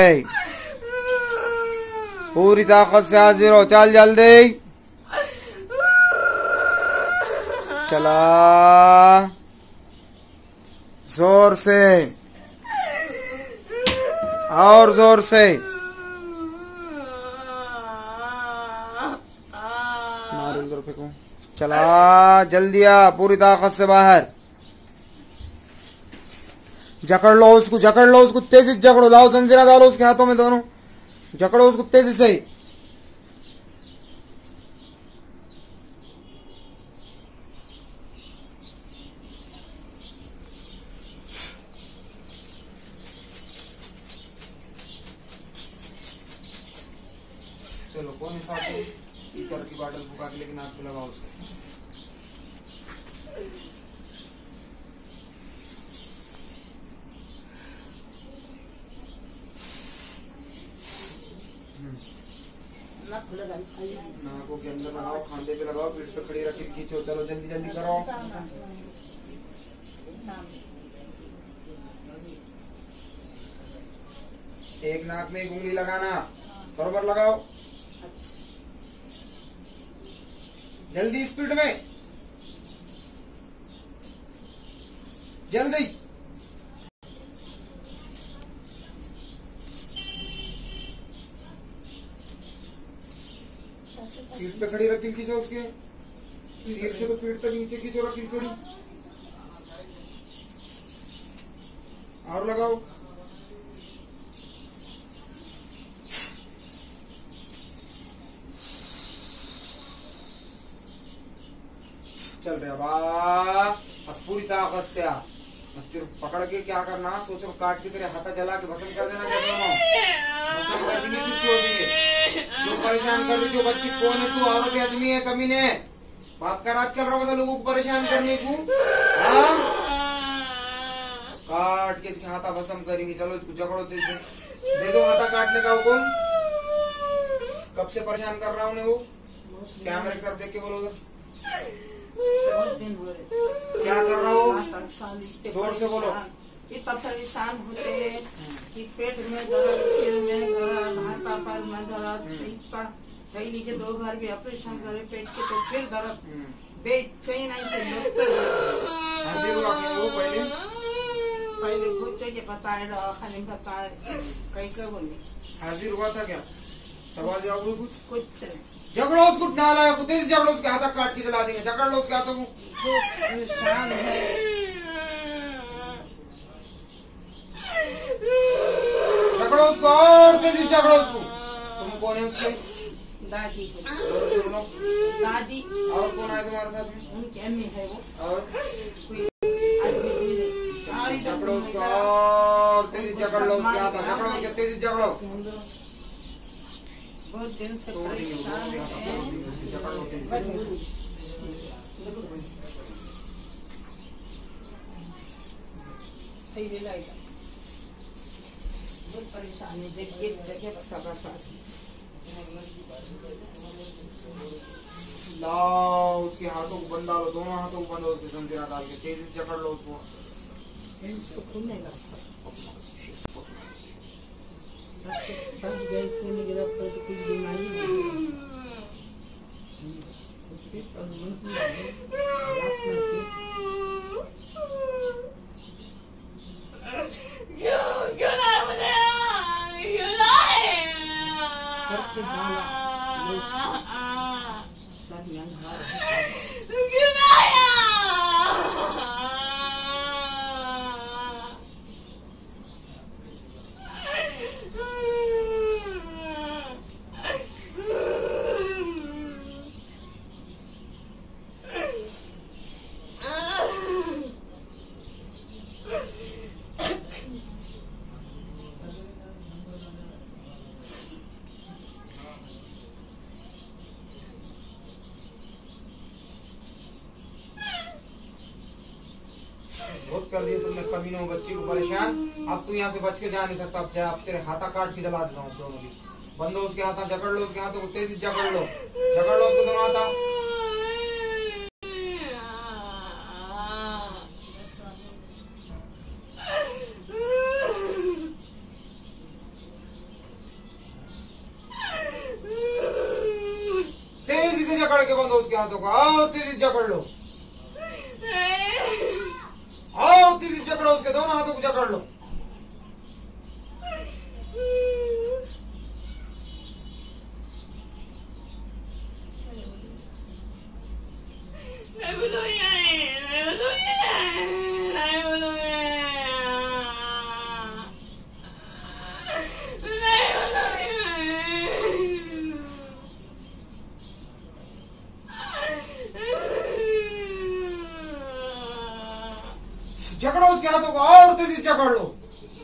पूरी ताकत से हाजिर हो, चल जल्दी चला, जोर से और जोर से मारो इधर फेंको, चला जल्दी आ, पूरी ताकत से बाहर, जकड़ लो उसको, जकड़ लो उसको, तेजी से जकड़ो, लाओ जंजीरा डालो उसके हाथों में दोनों, जकड़ो उसको तेजी से। चलो कौन है साथ में, स्पीकर की बॉटल फुका के लेकिन नाक पे लगाओ उसको। नाकों के अंदर लगाओ, खांदे पे लगाओ, पीठ पे खड़ी रखी खींचो, चलो जल्दी जल्दी करो। एक नाक में एक उंगली लगाना, बराबर लगाओ, जल्दी स्पीड में, जल्दी। पीठ पे खड़ी रखी खींचो उसके, सिर से तो पीठ तक नीचे खींचो रखी खड़ी, और लगाओ, चल रहे अब पूरी ताकत से आ, पकड़ के क्या करना, सोचो काट के तेरे हाथा जला के भस्म कर देना, क्या दोनों भस्म कर देंगे फिर छोड़ देंगे। क्यों परेशान कर रही थी बच्ची, कौन है तू, औरत है आदमी है, कमीने, बाप का राज चल रहा होगा लोगों को परेशान करने को, हाँ? काट के इसके हाथा भस्म करेंगे, चलो इसको जकड़ो, दे दो हाथा काटने का हुक्म, कब से परेशान कर रहा हूँ वो, कैमरे की तरफ देख के बोलो क्या कर रहा हूँ, जोर से बोलो। इतना परेशान होते कि पेट में दर्द, सिर में दर्द, हाथा पैर में दर्द, इतना पहले के 2 बार भी ऑपरेशन करे पेट के, तो फिर दर्द, बेचैन ऐसे हाजिर हुआ क्या वो पहले पूछे के बताए, दवाखाने में बताए, कहीं कब बोले हाजिर हुआ था क्या, सवाल जवाब हुई कुछ नहीं, झगड़ो उसको, नालायक को तेज झगड़ो उसके हाथा काट के जला देंगे, झगड़ लो उसके हाथों को, परेशान है, झगड़ो उसको और तेजी झगड़ो उसको। तुम कौन है उसके, दादी दादी, और कौन आए तुम्हारे साथ में, उनकी अम्मी है वो, और कोई आदमी, झगड़ो उसको और तेजी झगड़ लो उसके हाथा, झगड़ो उसके तेजी झगड़ो, बहुत दिन से परेशान है, बहुत परेशान है, जगह लाओ उसके हाथों को बंद डालो, दोनों हाथों को बंद हो, उसके जंजीरा डाल के तेजी से जकड़ लो उसको, सुकून नहीं लगता, जैसे नहीं गिरफ्त तो कुछ बीमारी नहीं, बहुत कर दिया तुमने कमीनों बच्ची को परेशान, अब तू यहाँ से बच के जा नहीं सकता, अब अब तेरे हाथा काट के जला देता हूँ दोनों की, बंद हो उसके हाथा, जकड़ लो उसके हाथों को तेजी जकड़ लो, जकड़ लो उसके दोनों हाथा, दो उसके हाथों को। आओ तेजी जकड़ लो, आओ तेजी जकड़ो, उसके दोनों हाथों को जकड़ लो। जकड़ो उसके हाथों को और तेजी जकड़ लो।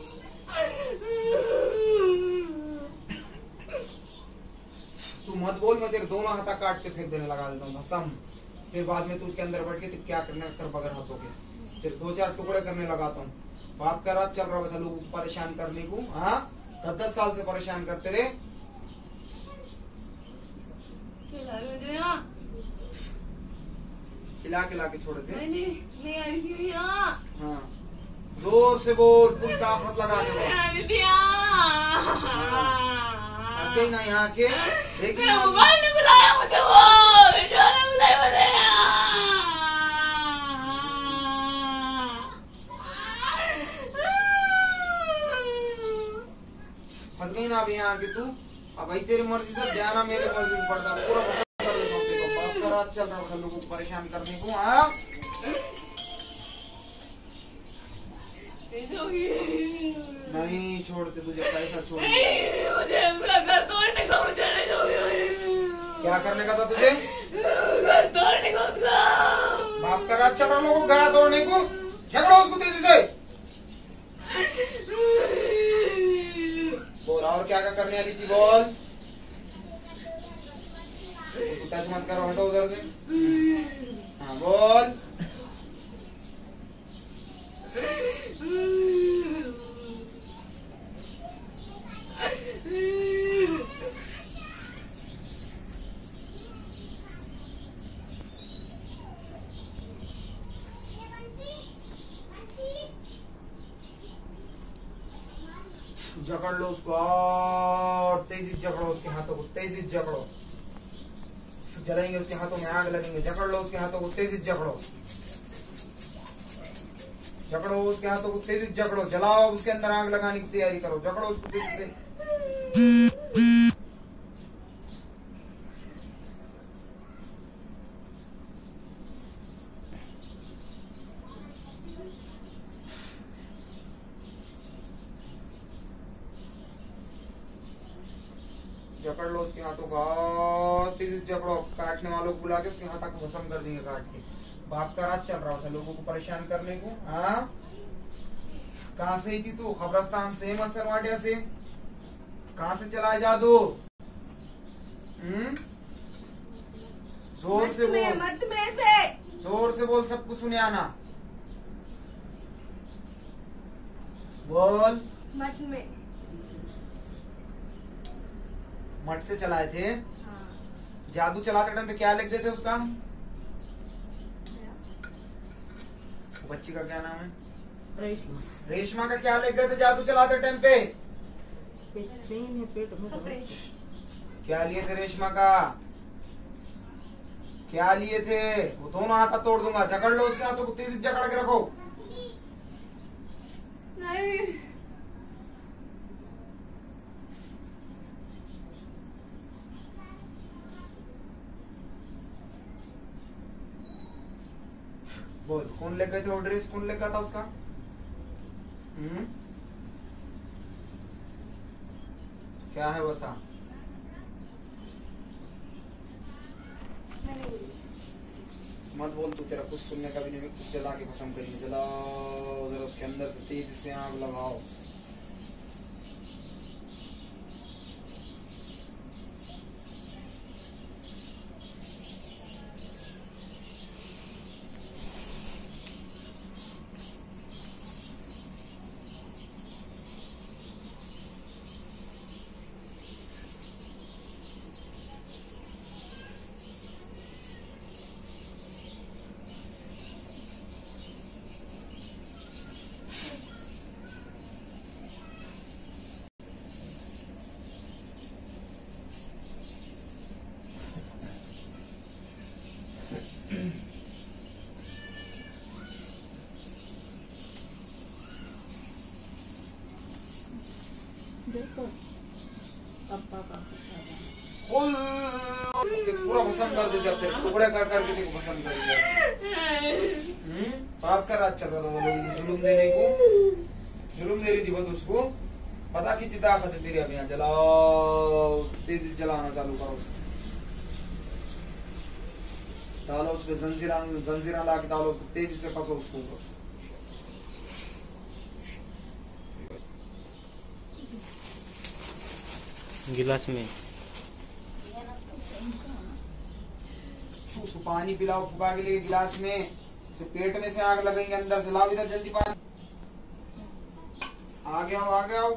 तू मत बोल, मैं तेरे दोनों हाथा काट के फेंक देने लगा देता हूँ भसम। फिर बाद में तू उसके अंदर बैठ के तू क्या करने कर बगैर हाथों के तेरे 2-4 टुकड़े करने लगाता हूँ। बाप का राज चल रहा वैसा लोगों को परेशान करने को। हाँ 10 साल से परेशान करते रहे। खिला के छोड़ दे। हाँ जोर से बोल, पूरी ताकत लगा के बोल। हंस गई ना यहाँ के, देखिए मोबाइल ने बुलाया मुझे, वो बेटा ने बुलाया मुझे। फंस गई ना अब यहाँ के तू। अब भाई तेरी मर्जी से जाना, मेरी मर्जी से पड़ता पूरा कर लो सबके को। बाप का राज चल रहा है लोगों को परेशान करने को। हाँ नहीं छोड़ते तुझे, पैसा छोड़। मुझे उसका घर तोड़ने को, मुझे क्या करने का था तुझे? घर तोड़ने को उसका। बाप का राज चल रहा लोगों को घर तोड़ने को। झगड़ो उसको तेजी से। बोल और क्या क्या करने वाली थी, बोल। टच मत करो, हटो उधर से। हाँ बोल। जकड़ लो उसको और तेजी जकड़ो उसके हाथों को, तेजी जकड़ो। जलाएंगे उसके हाथों में, आग लगेंगे। जकड़ लो उसके हाथों को, तेजी जकड़ो। जकड़ो उसके हाथों को, तेजी जकड़ो। जलाओ, उसके अंदर आग लगाने की तैयारी करो। जकड़ो उसको तेजी से। जकड़ लो उसके हाथों को, तेजी जकड़ो। काटने वालों को बुला के उसके हाथों को भस्म कर देंगे काट के। बाप का राज चल रहा है लोगों को परेशान करने को। हाँ कहाँ से ही थी तू? खबरस्तान से, मसरवाटिया से? कहाँ से चला है जादू? जोर से बोल, मत में से जोर से बोल, सबको सुने आना। बोल। मत में, मठ से चलाए थे। हाँ। जादू चलाते टाइम पे क्या लिख देते उसका? बच्ची का क्या नाम है? रेशमा। रेशमा का क्या लिख गए थे जादू चलाते टाइम पे? पेट में क्या लिए थे रेशमा का? क्या लिए थे? वो दोनों हाथ तोड़ दूंगा। जकड़ लो उसके हाथों को, तेजी जकड़ के रखो। नहीं। बोल कौन ले गए थे वो ड्रेस? कौन ले गया था उसका? क्या है वैसा? मत बोल तू, तेरा कुछ सुनने का भी नहीं। कुछ जला के भस्म करिए। जलाओ जरा उसके अंदर से, तेज से आग लगाओ। देखो पापा का खोल, पूरा भस्म कर देते, अब तेरे टुकड़े कर करके तेरे को भस्म कर दिया। पाप का राज चल रहा था वो लोग जुल्म देने को, जुल्म दे रही थी बस उसको। पता कितनी ताकत है तेरी, अब यहाँ जलाओ, तेजी जलाना चालू करो उसको, डालो उसपे जंजीरा ला के डालो उसको, तेजी से फंसो उसको। गिलास में उसको पानी पिलाओ, फुका के लिए गिलास में, उसे पेट में से आग लगेंगे, अंदर से लाओ इधर जल्दी पानी। आगे आओ, आगे आओ।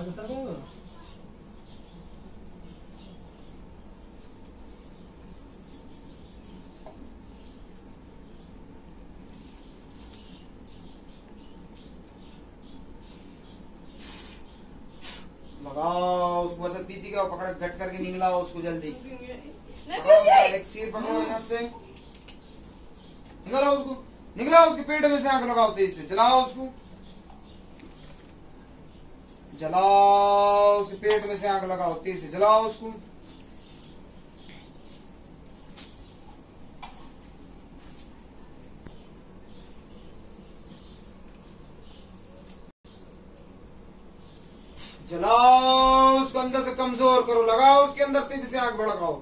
लगाओ उसको, बस पीती का पकड़ घट करके निकलाओ उसको जल्दी। एक सिर पकड़ो यहाँ से, निकलाओ उसको, निकलाओ उसके पेट में से आग लगाओ, तेज से जलाओ उसको, जलाओ उसके पेट में से आग लगाओ, तेज से जलाओ उसको। जलाओ उसको, अंदर से कमजोर करो, लगाओ उसके अंदर तेजी से आग भड़काओ।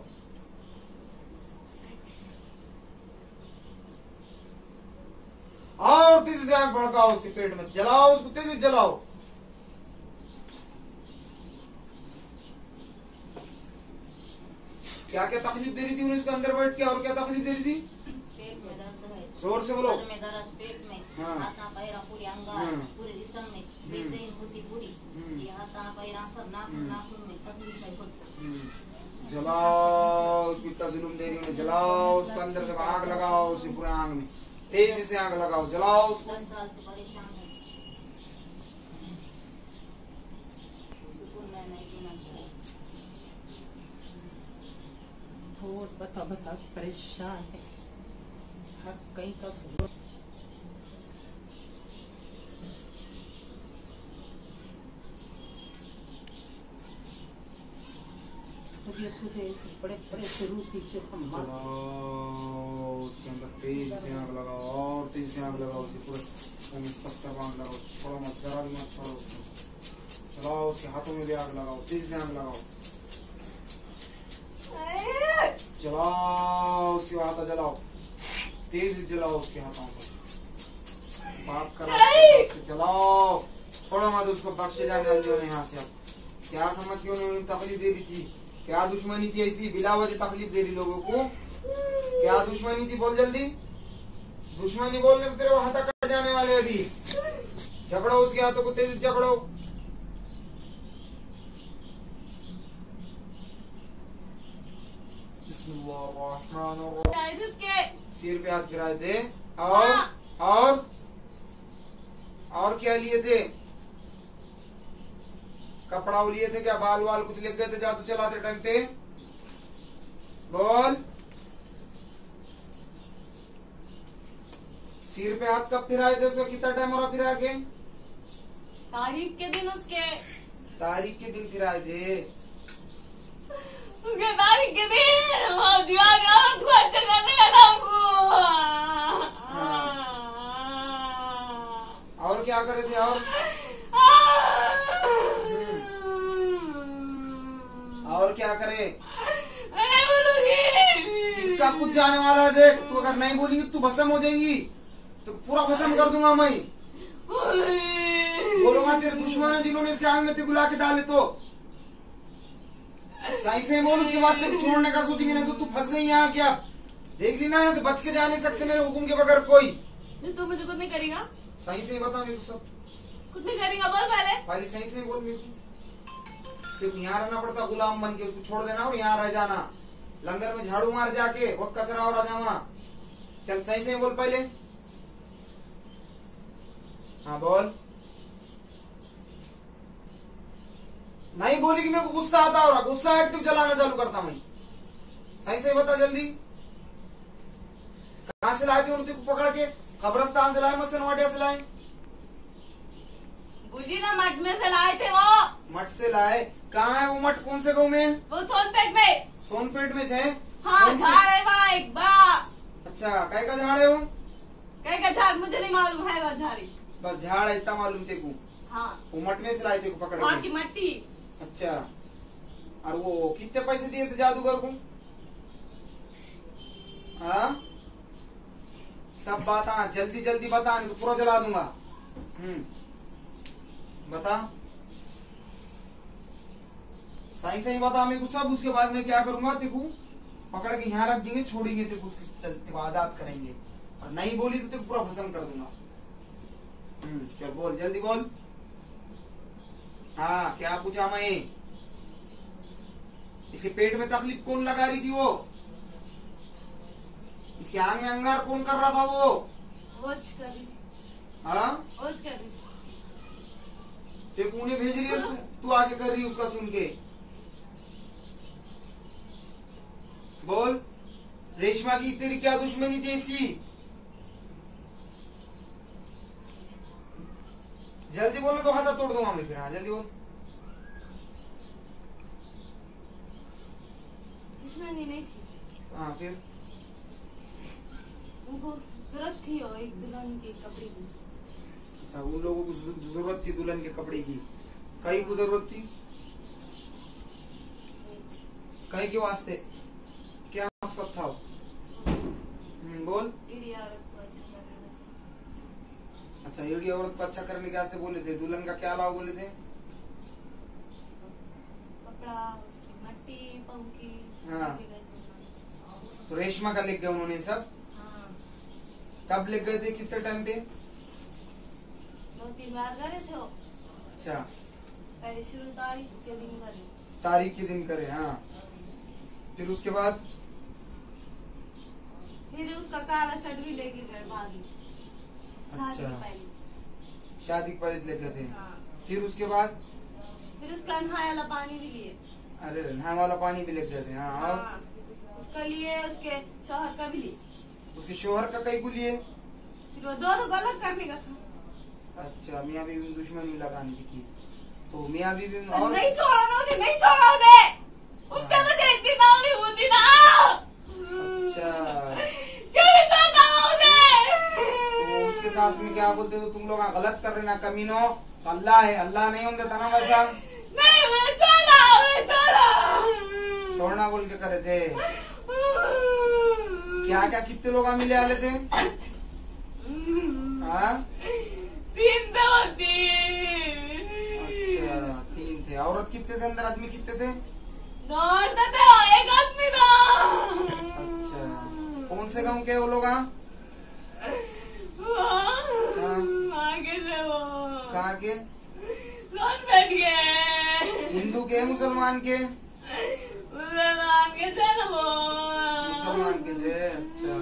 और तेजी से आग भड़काओ उसके पेट में, जलाओ उसको, तेजी से जलाओ। क्या क्या तकलीफ दे रही थी उन्हें इसके अंदर बैठ के, और क्या तकलीफ दे रही थी? पेट में दर्द है, जोर से बोलो। सर में दर्द, पेट में, हाँ। हाथा पैरा पूरे अंगा, पूरे जिस्म में बेचैन होती पूरी, ये हाथा पैरा सब नाखून में तकलीफ है कुछ। जलाओ उसको, इतना जुल्म दे रही उन्हें, जलाओ उसको, अंदर से आग लगाओ उसके पूरे आंग में, तेजी से आग लगाओ, जलाओ उसको। 10 साल से परेशान है, सुकून में नहीं जीना चाहिए। बहुत बता बता के परेशान है, हर कहीं का सुनो। मुझे ऐसे बड़े बड़े शुरू पीछे जलाओ उसके अंदर, तेज से आग लगाओ, और तेज से आग लगाओ उसके पूरे सख्ता बांध लगाओ, छोड़ो मत, जरा भी मत छोड़ो उसको। चलाओ उसके हाथों में भी आग लगाओ, तेज से आग लगाओ, जलाओ उसके हाथ जलाओ, तेज से जलाओ उसके हाथों से, पाप करो, जलाओ, छोड़ो मत उसको, बख्शे जाने वाले होने यहाँ से। अब क्या समझ के उन्होंने तकलीफ दे दी थी, क्या दुश्मनी थी ऐसी बिला वजह तकलीफ दे रही लोगों को, क्या दुश्मनी थी? बोल जल्दी, दुश्मनी बोलने तो तेरे हाथ कट जाने वाले, अभी झगड़ो उसके हाथों को, तेज झगड़ो। सिर पे हाथ गिराए थे, और क्या लिए थे? कपड़ा लिए थे क्या? बाल वाल कुछ लिख गए थे जादू चलाते टाइम पे? बोल। सिर पे हाथ कब फिराए थे? उसको कितना टाइम हो रहा फिरा के? तारीख के दिन उसके, तारीख के दिन फिराए थे। उसके तारीख के दिन वो दीवार में औरत को अच्छा करने लगा हमको। और क्या करे थे? और क्या करे? इसका कुछ जाने वाला है, देख तू अगर नहीं बोलेगी तू भस्म हो जाएगी, तो पूरा भस्म कर दूंगा मैं। बोलूंगा तेरे दुश्मन है जिन्होंने इसके आंग में ते गुला के डाले, तो सही से बोल, उसके बाद तेरे छोड़ने का सोचेंगे, नहीं तो तू फंस गई यहाँ। क्या देख ली ना, यहाँ से बच के जा नहीं सकते मेरे हुक्म के बगैर कोई। तू मुझे कुछ नहीं करेगा? सही से बता मेरे को सब कुछ नहीं करेगा, बोल पहले सही से बोल मेरे को। तेरे को यहाँ रहना पड़ता गुलाम बन के, उसको छोड़ देना और यहाँ रह जाना, लंगर में झाड़ू मार जाके, बहुत कचरा हो रहा जामा। चल सही से बोल पहले। हाँ बोल। नहीं बोली कि मेरे को गुस्सा आता हो रहा, गुस्सा है तो जलाना चालू करता मैं। सही से बता जल्दी, कहाँ से लाए थे उनको पकड़ के? कब्रस्तान से लाए, मसन वाटिया से लाए? मुझे ना मठ में से लाए थे वो। मठ से लाए? कहाँ है वो मठ? कौन से गाँव में? वो सोनपेट में। सोनपेट में से? हाँ, झाड़ है वहाँ एक बड़ा। अच्छा, काय का झाड़ है वो? काय का झाड़ मुझे नहीं मालूम है, वो झाड़ी बस झाड़ है इतना मालूम तेको? हाँ। वो मठ में से लाए थे पकड़ वहाँ के? की मट्टी। अच्छा, और वो कितने पैसे दिए थे जादूगर को? हाँ, सब बता, जल्दी जल्दी बता, नहीं तो पूरा जला दूंगा। बता, सही सही बता मेरे को सब। उसके बाद में क्या करूंगा, तेको पकड़ के यहाँ रख देंगे, छोड़ेंगे तेको, उसके चलते आजाद करेंगे। और नहीं बोली तो तेको पूरा भस्म कर दूंगा। चल बोल, जल्दी बोल। हाँ, क्या पूछा मैं? इसके पेट में तकलीफ कौन लगा रही थी वो? इसके आंग में अंगार कौन कर रहा था वो? ओज कर रही थी। हाँ, ओज कर रही थी। तेको उन्हें भेज रही है, तू आगे कर रही है उसका सुन के। बोल, रेशमा की तेरी क्या दुश्मनी थी ऐसी? जल्दी बोलो तो हाथ तोड़ दूंगा मैं फिर। हाँ, जल्दी बोल। दुश्मनी नहीं थी। हाँ, फिर? उनको जरूरत थी और एक दुल्हन के कपड़े की। अच्छा, उन लोगों को जरूरत थी दुल्हन के कपड़े की। कहीं को जरूरत थी? कहीं के वास्ते? क्या मकसद था? बोल। ईडी औरत को अच्छा करने। अच्छा, ईडी औरत को अच्छा करने के वास्ते बोले थे। दुल्हन का क्या लाभ बोले थे? कपड़ा, उसकी मट्टी, पंखी। हाँ। तो रेशमा का लिख गए उन्होंने सब? हाँ। कब लिख गए थे, कितने टाइम पे? 2-3 बार करे थे वो। अच्छा, पहले शुरू तारीख के दिन करे। तारीख के दिन करे। हाँ, फिर उसके बाद? फिर उसका काला शर्ट भी लेके गए बाद में। शादी अच्छा, के पहले। शादी के पहले लेके थे। हाँ। फिर उसके बाद? फिर उसका नहाया वाला पानी भी लिए। अरे, नहाने वाला पानी भी लेके गए थे। हाँ, और? हाँ। उसका लिए, उसके शौहर का भी लिए। उसके शोहर का कई को लिए? फिर वो दोनों को अलग करने का था। अच्छा, मियाँ बीवी में दुश्मनी लगाने की थी। तो मियाँ बीवी में और? नहीं छोड़ा ना उन्हें, नहीं छोड़ा उन्हें। उनसे मुझे इतनी नाली होती ना। अच्छा, क्यों नहीं छोड़ा उन्हें? तो उसके साथ में क्या बोलते? तो तुम लोग गलत कर रहे ना कमीनो। अल्लाह है, अल्लाह नहीं होता ना वैसा। नहीं, मुझे छोड़ा, मुझे छोड़ा। छोड़ना बोल के करे थे। क्या क्या कितने लोग मिले वाले थे? हाँ, 3 थे। अच्छा, 3 थे। औरत कितने थे? अंदर आदमी कितने थे? 9 औरतें थे, एक आदमी था। अच्छा, कौन से गांव के वो लोग? आगे से वो कहाँ के? बैठ गए। हिंदू के, मुसलमान के? मुसलमान के थे ना वो। मुसलमान के थे। अच्छा,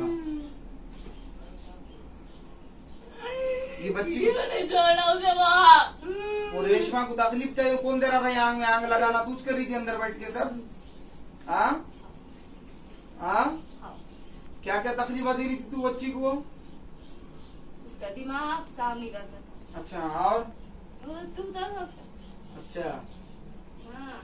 ये बच्ची क्यों नहीं छोड़ा उसे वहाँ? वो रेशमा को तकलीफ क्या कौन दे रहा था? आंग में आंग लगाना तूच कर रही थी अंदर बैठ के सब? हाँ, हाँ, क्या क्या तकलीफ दे रही थी तू बच्ची को? उसका दिमाग काम नहीं करता था। अच्छा, और? वो दुखता था उसका। अच्छा, हाँ।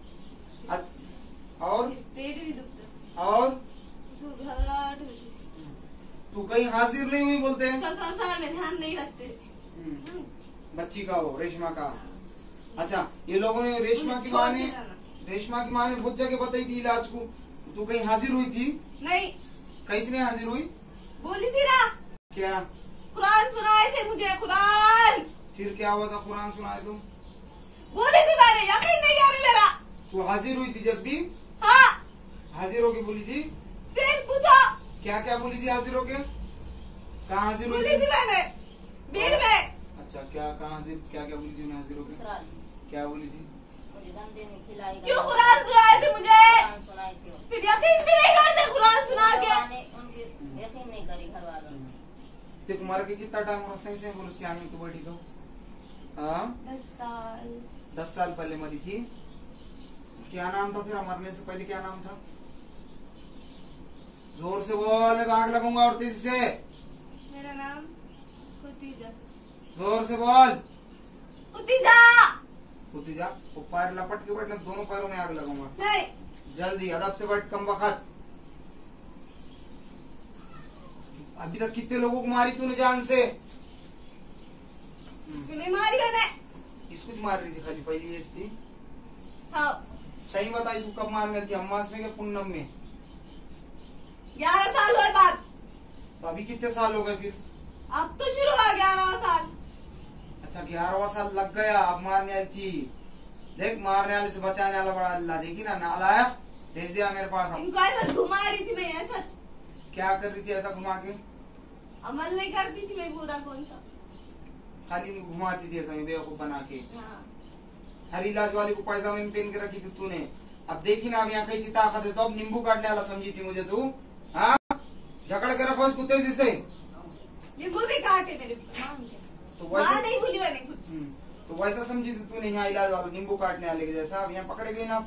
और? पेट भी दुखता था। और? उसको घबराहट होती थी। तू कहीं हाजिर नहीं हुई बोलते हैं? उसका संसार में ध्यान नहीं रखते थे। बच्ची का हो, रेशमा का। अच्छा, ये लोगों ने रेशमा की माँ ने बहुत जगह बताई थी इलाज को। तू कहीं हाजिर हुई थी? नहीं। कहीं से नहीं हाजिर हुई? बोली थी ना। क्या? कुरान सुनाए थे मुझे, कुरान। फिर क्या हुआ था? कुरान सुनाए तो? बोली थी मैंने, यकीन नहीं आ रहा मेरा। तू हाजिर हुई थी जब भी? हाँ। हाजिर होके बोली थी? फिर पूछो। क्या क्या बोली थी हाजिर होके? कहाँ हाजिर हुई बोली थी मैंने, भीड़ में। अच्छा, क्या कहाँ हाजिर, क्या क्या बोली थी उन्हें हाजिर होके? ससुराल क्या बोली थी? मुझे गंदे में खिलाई क्यों कुरान सुनाए थे मुझे? कुरान सुनाई थी। फिर यकीन भी नहीं करते कुरान सुना के। उनके यकीन नहीं करी घर वालों ने। तेरे मर के कितना टाइम हो? सही से बोल, उसके आगे तो बैठी तो? हाँ, 10 साल। 10 साल पहले मरी थी। क्या नाम था तेरा? मरने से पहले क्या नाम था? जोर से बोल, नहीं तो आग लगूंगा और तेजी से। मेरा नाम खुतीजा। जोर से बोल। उठी जा। उठी जा। वो पैर लपट के बैठना, दोनों पैरों में आग लगाऊंगा। नहीं जल्दी अदब से बैठ, कम वक्त। अभी तक कितने लोगों को मारी तूने जान से? नहीं मारी मैंने। इसको तो मार रही थी खाली, पहली एज थी। हाँ सही बता, इसको कब मारने थी? अम्मास में क्या पूनम में? 11 साल हुए बाद। तो अभी कितने साल हो गए फिर? अब तो शुरू हुआ 11वां साल। अच्छा 11वां साल लग गया, अब मारने वाली थी। देख, मारने वाले से बचाने वाला बड़ा अल्लाह। देखी ना, नालायक भेज दिया मेरे पास। इनको ऐसा घुमा रही थी मैं, ऐसा क्या कर रही थी ऐसा घुमा के? अमल नहीं करती थी मैं पूरा, कौन सा खाली नहीं घुमाती थी ऐसा बेवकूफ बना के। हाँ। हर इलाज वाली को पैसा में पहन के रखी थी तूने। अब देखी ना, अब यहाँ कैसी ताकत है। तो अब नींबू काटने वाला समझी थी मुझे तू? हाँ, झगड़ के रखो उसको तेजी से। नींबू भी काटे मेरे मांग के। तो वहाँ वैसे नहीं भूली मैंने कुछ। तो वैसा समझी थी तूने यहाँ इलाज वाला नींबू काटने वाले के जैसा। अब यहाँ पकड़े गई ना।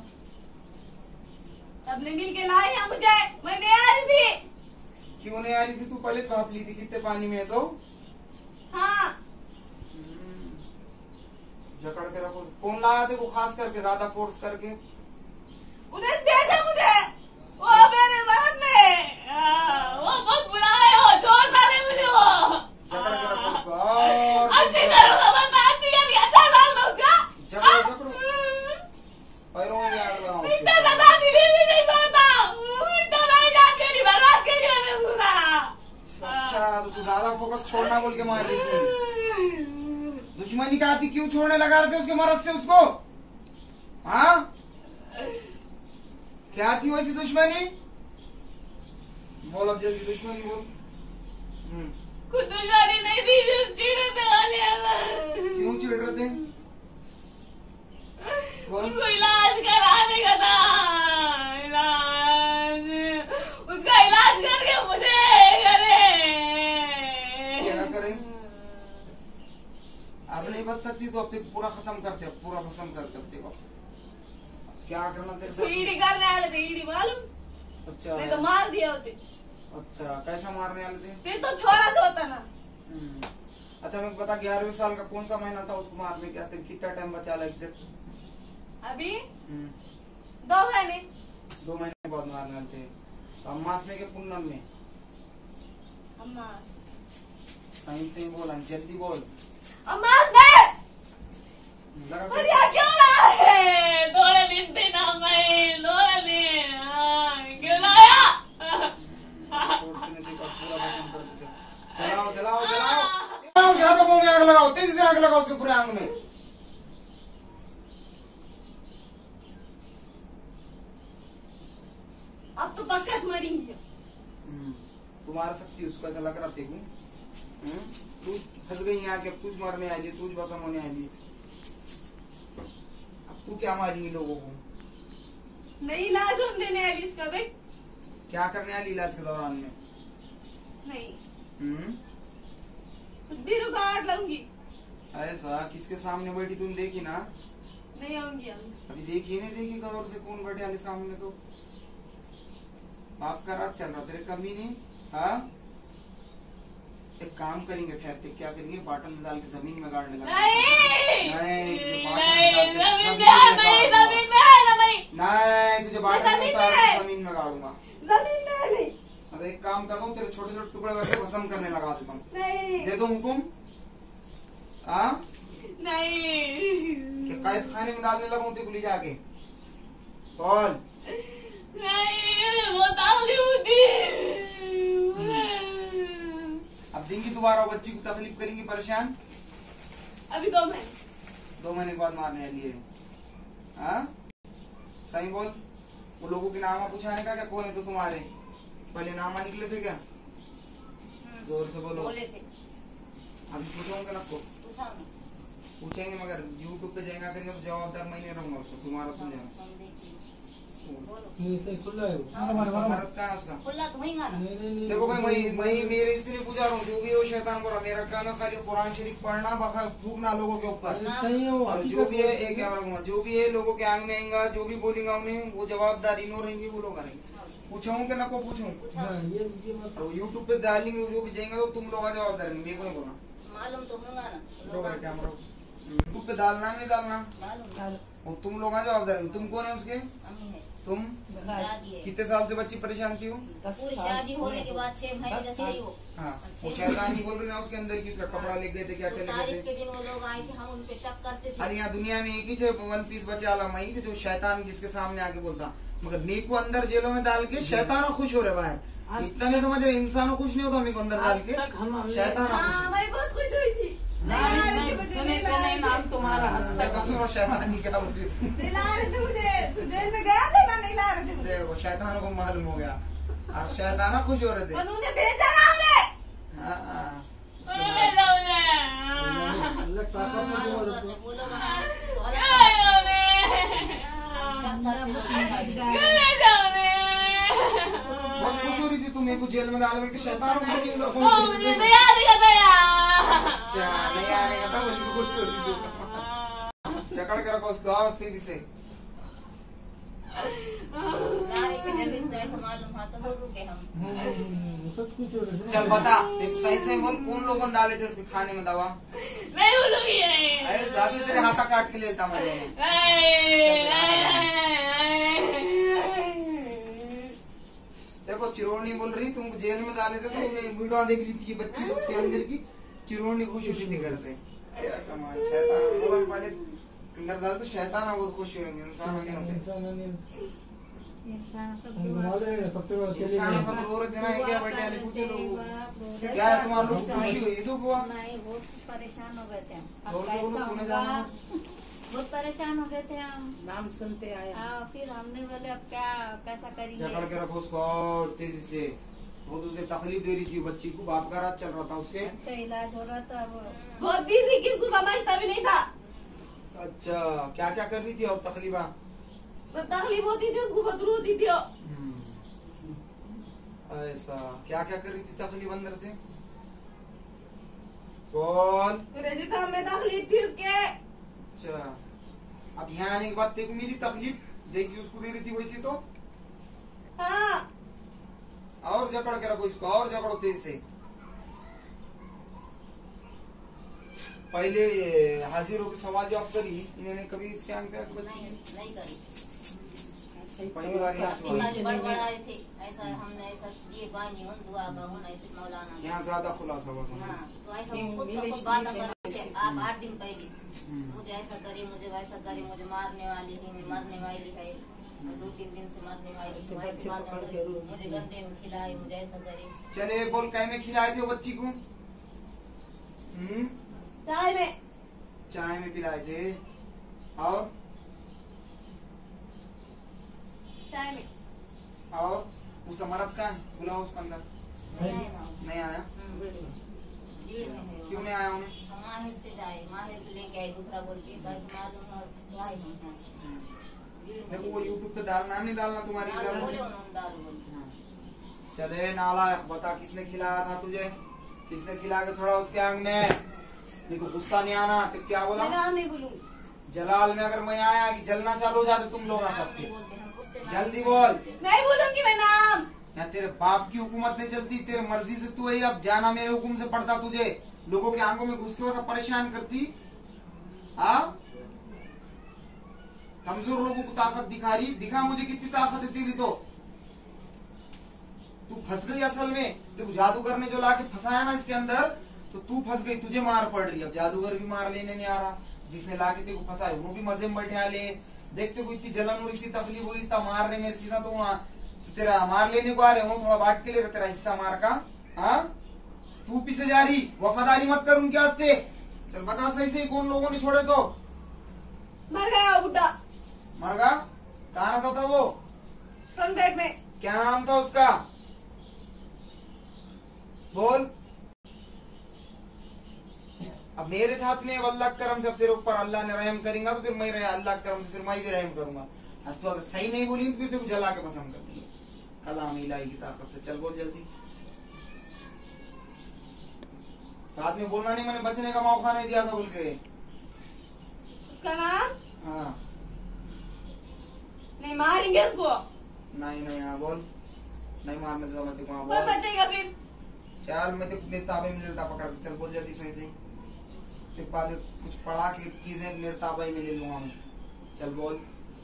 सबने मिल के लाए हैं मुझे, मैं नहीं आ रही थी। क्यों नहीं आ रही थी? तू पहले भाप ली थी कितने पानी में है तो। हाँ जकड़ के रखो। कौन लाया थे को खास करके ज्यादा फोर्स करके? उन्हें भेजा मुझे, वो मेरे मदद में। वो बहुत बुरा है, वो छोड़ डाले मुझे। वो जकड़ के रखो उसको। और अच्छी करो, मैं अच्छी करके अच्छा डाल दो उसका। जकड़ो जकड़ो, पैरों में आग लगाओ उसके। इतना ज्यादा नहीं छोड़ता, इतना मैं जान के नहीं बर्बाद कर दिया मैंने उसका। अच्छा, तो तू ज्यादा फोकस छोड़ना बोल के मार रही थी। दुश्मनी का आती क्यों छोड़ने लगा रहे थे उसके मरद से उसको? हाँ, क्या थी वैसी दुश्मनी? बोल अब जल्दी, दुश्मनी बोल। कुछ दुश्मनी नहीं थी, जो चिढ़े थे वाले। क्यों चिढ़ रहे थे? बोल। उनको इलाज कराने का था, इलाज, उसका इलाज करके मुझे करे। क्या करें? अब नहीं बच सकती तो अब तक पूरा खत्म करते, पूरा भस्म करते। अब तक क्या करना तेरे तो ईडी करने वाले थे, ईडी मालूम? अच्छा नहीं तो मार दिया होते। अच्छा, कैसा मारने वाले थे? फिर तो छोरा होता ना। अच्छा मेरे को बता, 11वें साल का कौन सा महीना था उसको मारने के वास्ते? कितना टाइम बचा ला एग्जैक्ट? अभी 2 महीने। 2 महीने बाद मारने वाले थे। तो अम्मास में के पूनम में? अम्मास। सही से बोल, जल्दी बोल। अम्मास में। लगा पर यहाँ क्यों रहा है? थोड़े दिन थे ना मैं, थोड़े दिन। क्यों लाया? छोड़ते नहीं थे, पूरा भस्म करते थे। जलाओ जलाओ जलाओ, ज्यादा मुंह में आग लगाओ, तेजी से आग लगाओ उसके पूरे आंग में। अब तो पक्का मरेंगी। तुम्हारा शक्ति उसको ऐसा लग रहा थे। तू फंस गई यहाँ के, अब तुझ मरने आई, तुझ भस्म होने आई। अब तू क्या मारी लोगों को? नहीं इलाज होने देने वाली इसका। देख क्या करने वाली इलाज के दौरान में? नहीं कुछ भी रुकावट लाऊंगी। ऐसा किसके सामने बैठी तुम देखी ना? नहीं आऊंगी। अभी देखी नहीं देखी कवर से कौन बैठे वाले सामने? तो आपका रात चल रहा तेरे कमी नहीं। हाँ, एक काम करेंगे, ठहरते क्या करेंगे, बाटल में डाल के जमीन में गाड़ने लगा। नहीं नहीं, तुझे बाटल नहीं, में डाल के जमीन में है ना भाई। नहीं, तुझे बाटल में उतार के जमीन में गाड़ूंगा। जमीन में है नहीं। मतलब एक काम करता हूँ, तेरे छोटे छोटे टुकड़े करके भस्म करने लगा देता हूँ। नहीं दे दो हुकुम। हाँ, नहीं कि कैद खाने में डालने लगा तेरे को ले जाके। बोल। नहीं, वो ताली होती। अब दिन की दोबारा बच्ची को तकलीफ करेंगी, परेशान। अभी 2 महीने। 2 महीने के बाद मारने वाली है। हाँ, सही बोल। वो लोगों के नामा पूछाने का क्या, कौन है तो तुम्हारे? पहले नामा निकले थे क्या? जोर से बोलो। बोले थे। अभी पूछोगे ना को? पूछा नहीं। पूछेंगे, मगर YouTube पे जाएगा करेंगे तो जवाबदार मैं नहीं रहूंगा उसको, तुम्हारा तुम जाना। हम देखेंगे। बोलो। नहीं सही खुला है वो। उसका मर्द कहाँ है उसका? खुला तो वहीं गाना। नहीं देखो भाई, मैं मेरे इसलिए पूछा रहा हूँ, जो भी है वो शैतान को, मेरा काम है खाली कुरान शरीफ पढ़ना, बखा फूकना लोगों के ऊपर। सही है वो। और जो भी है एक कैमरा घुमा, जो भी है लोगों के आंग में आएगा, जो भी बोलेगा उन्हें वो जवाबदारी नो रहेंगे, वो लोग आएंगे। पूछूं कि ना को पूछूं? हाँ, ये मत। तो YouTube पे डालेंगे, जो भी जाएगा तो तुम लोग जवाबदार रहेंगे, मेरे को नहीं बोलना। मालूम तो होगा ना। लोग कैमरा यूट्यूब पे डालना नहीं डालना? मालूम और तुम लोग आ जवाबदार हो। तुम कौन है उसके? अम्मी है तुम दादी है कितने साल से बच्ची परेशान थी वो? 10 पूरी साल शादी होने के बाद 6 महीने 10 से थी वो हाँ, वो शैतानी बोल रही ना उसके अंदर की, उसका कपड़ा ले गए थे, क्या तो क्या ले तारीख गए के थे। दिन वो लोग आए थे, हम उन पे शक करते थे। अरे यहाँ दुनिया में एक ही थे वन पीस बचे आला मई कि जो शैतान जिसके सामने आके बोलता, मगर मेरे को अंदर जेलों में डाल के शैतान खुश हो रहे बाहर। इतना नहीं समझ रहे, इंसानों खुश नहीं होता मेरे को अंदर डाल आज तक हम के, शैतान हाँ मैं बहुत खुश हुई थी। सुने तो नहीं नाम तुम्हारा आज तक। देखो शैतान नहीं क्या बोल रही थी। ला रहे थे मुझे, तू जेल में गया था ना, नहीं ला रहे थे मुझे। देखो शैतानों को मालूम हो गया और शैताना खुश हो रहे थे। उन्होंने भेजा ना उन्हें। हाँ, हाँ। अल्लाह ताकत दे मालूम और करने वो लोग शक करते बहुत खुश हो रही थी तुम, मेरे को जेल में डाल करके शैतानों को खुश हो मुझे रही थी। नहीं आने का था अच्छा, नहीं आने का था, बल्कि खुश हो रही थी। चकड़ के रखो उसको, आओ तेजी से। लारे के जमीन से ऐसा मालूम था तो रुके हम। सब कुछ हो रहा है। चल बता, सही से बोल, कौन लोगों ने डाले थे उसके खाने में दवा? नहीं बोलूंगी ऐसा अभी तेरे हाथा काट के लेता मैं। देखो चिरोनी बोल रही तुमको जेल में डाले थे तो उन्हें वीडियो देख ली थी बच्ची को, उसके अंदर की चिरोनी खुश होती नहीं करते। क्या कमाल, शैतान बोल पहले अंदर डाल तो शैतान बहुत खुश होंगे, इंसान नहीं होते। इंसान नहीं इंसान सब उनको मालूम है सबसे बड़ा चैलेंज इंसान है। सब रो रहे थे ना, क्या बेटे वाले पूछे लोग क्या है तुम्हारा लोग खुशी हुई तो हुआ? नहीं बहुत परेशान हो गए थे हम। अब जोर से बोलो, कैसा सुने होगा? जाना। बहुत परेशान हो गए थे हम। नाम सुनते आए। हाँ फिर हमने बोले अब क्या कैसा जकड़ करेंगे। के रखो उसको और तेजी से। बहुत उसे तकलीफ दे रही थी बच्ची को, बाप का राज चल रहा था उसके। अच्छा इलाज हो रहा था अब। बहुत दिन से किसको समझता भी नहीं था। अच्छा, क्या क्या कर रही थी और तकलीफा? बस तकलीफ होती थी उसको, बहुत रो होती थी वो। ऐसा क्या क्या कर रही थी तकलीफ अंदर से? कौन? मेरे जिस्म में तकलीफ थी उसके। अच्छा, अब यहाँ आने के बाद तेको मेरी तकलीफ जैसी उसको दे रही थी वैसी तो? हाँ और जकड़ के रखो इसको, और जकड़ो तेज से। पहले हाजिर होकर सवाल जवाब करी, इन्होंने कभी इसके आगे पे आके बच्ची नहीं की? नहीं करी। पहली बार ये सवाल। इमाम बड़बड़ाए थे ऐसा हमने ऐसा ये बानी मन दुआ का होना ऐसे मौलाना ने। यहाँ ज्यादा खुलासा हुआ हाँ समझो। तो ऐसा वो खुद का खुद बात कर रहे थे आप 8 दिन पहले। मुझे ऐसा करे, मुझे वैसा करे, मुझे मारने वाली है, मैं मरने वाली है, मैं 2-3 दिन से मरने वाली ऐसे हूँ, ऐसी बच्चे बातें पकड़ करे, के रोक मुझे दिए। गंदे में खिलाए, मुझे ऐसा करे। चले बोल, कै में खिलाए थे वो बच्ची को? चाय में। चाय में पिलाए थे। और चाय में। और उसका मर्द कहाँ है? बुलाओ उसको अंदर। नहीं आए ना। नहीं आया? भीड़ में है वो। क्यों नहीं आया उन्हें? हम माहिर से जाए, माहिर को लेके आए दूसरा बोल के, बस मालूम है जाए हम यहाँ। भीड़ में देखो वो यूट्यूब पे डालना नहीं डालना तुम्हारी दाल बोले इजाजत। उन्होंने दाल बोले। चले नालायक, बता किसने खिलाया था तुझे? किसने खिला के छोड़ा उसके आंग में? देखो गुस्सा नहीं आना तो क्या बोला? मैं नाम नहीं बोलूंगी। जलाल में अगर मैं आया कि जलना चालू हो जाते तुम लोग नाम सबके। नहीं बोलते, हम पूछते नाम जल्दी नहीं बोल। बोलते। नहीं बोलूंगी मैं नाम। या तेरे बाप की हुकूमत नहीं चलती, तेरे मर्जी से तू है, अब जाना मेरे हुक्म से पड़ता तुझे। लोगों के आंखों में घुस के वैसा परेशान करती। कमजोर लोगों को ताकत दिखा रही, दिखा मुझे कितनी ताकत है तेरी। तो तू फंस गई असल में, तेरे जादूगर ने जो लाके फंसाया ना इसके अंदर, तो तू फंस गई, तुझे मार पड़ रही। अब जादूगर भी मार लेने नहीं आ रहा, जिसने लाके तेरे को फंसाया वो भी मजे में बैठा ले। देखते को इतनी जलन हो रही थी, तकलीफ हो रही, तब मार रहे मेरी चीजा, तो तेरा मार लेने को आ रहे हो, थोड़ा बांट के ले रहे तेरा हिस्सा मार का। हाँ तू पीछे जा रही, वफादारी मत कर उनके वास्ते। चल बता सही सही, कौन लोगों ने छोड़े? तो मर गया वो बुड्ढा मर गया? कहाँ रहता था वो? सनबेड में। क्या नाम था उसका? बोल। अब मेरे साथ में अल्लाह के करम से अब तेरे ऊपर अल्लाह ने रहम करेगा तो फिर मैं अल्लाह के करम से फिर मैं भी रहम करूंगा। अब तो अगर सही नहीं बोली तो फिर तेरे को जला के पसंद करती है कलाम इलाही की ताकत से। चल बोल जल्दी। बाद में बोलना नहीं, मैंने बचने का मौका नहीं दिया था बोल के। उसका नाम? हाँ नहीं मारेंगे उसको। नहीं नहीं, हाँ बोल। नहीं मारने देता मैं तेरे को। हाँ कौन बोल। बचेगा फिर? चल मैं तेरे को मेरे ताबे में लेता पकड़ के। चल बोल जल्दी सही सही। तो पहले कुछ पढ़ा के चीजें मेरे ताबाई में ले लूंगा मैं। चल बोल।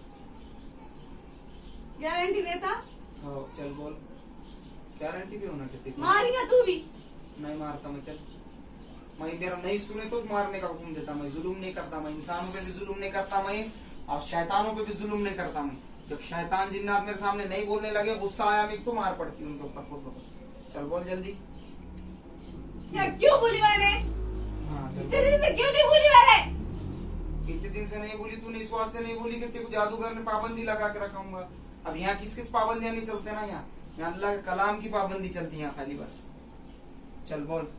गारंटी देता? हाँ चल बोल। गारंटी भी होना चाहिए। मारेगा तू भी? नहीं मारता मैं। चल मैं मेरा नहीं सुने तो मारने का हुक्म देता। मैं जुल्म नहीं करता। मैं इंसानों पे भी जुल्म नहीं करता मैं, और शैतानों पे भी जुल्म नहीं करता मैं। जब शैतान जिन्नात मेरे सामने नहीं बोलने लगे, गुस्सा आया, मैं तो मार पड़ती उनके ऊपर खुद ब खुद। चल बोल जल्दी। क्या क्यों बोली मैंने? हाँ चल तेरे से क्यों नहीं बोली मैंने? इतने दिन से नहीं बोली तूने, इस वास्ते नहीं बोली कि तेरे को जादूगर ने पाबंदी लगा के रखूंगा। अब यहाँ किस किस पाबंदियां नहीं चलते ना, यहाँ अल्लाह के कलाम की पाबंदी चलती है यहाँ खाली बस। चल बोल।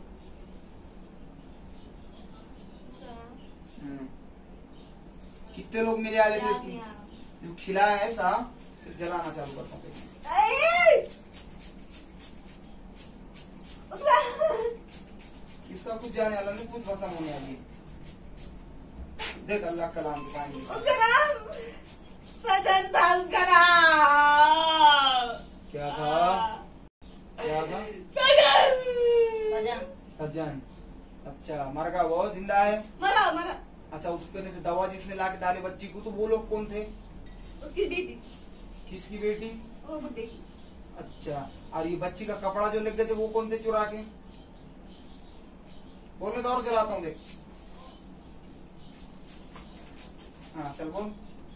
कितने लोग मिले आ रहे थे इसको? जो खिलाया ऐसा फिर जलाना चालू करता हूँ। किसका कुछ जाने वाला नहीं, कुछ भसम होने वाली है। देख अल्लाह कलाम की पानी। उसका नाम सजन था। उसका नाम क्या था? क्या था? सजन। सज्जन। अच्छा मर गया वो, जिंदा है? मरा मरा। अच्छा उसके से दवा जिसने ला के डाले बच्ची को, तो वो लोग कौन थे? उसकी बेटी। किसकी बेटी? वो बुड्ढे की। अच्छा और ये बच्ची का कपड़ा जो लग गए थे वो कौन थे चुरा के? बोलने तो और जलाता हूँ देख। हाँ चल बोल।